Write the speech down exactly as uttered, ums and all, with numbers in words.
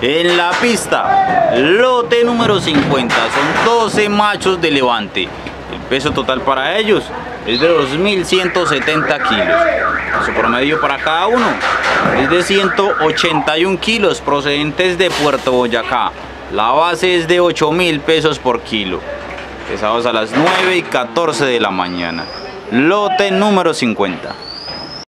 En la pista, lote número cincuenta, son doce machos de levante. El peso total para ellos es de dos mil ciento setenta kilos. Su promedio para cada uno es de ciento ochenta y un kilos, procedentes de Puerto Boyacá. La base es de ocho mil pesos por kilo. Pesados a las nueve y catorce de la mañana. Lote número cincuenta.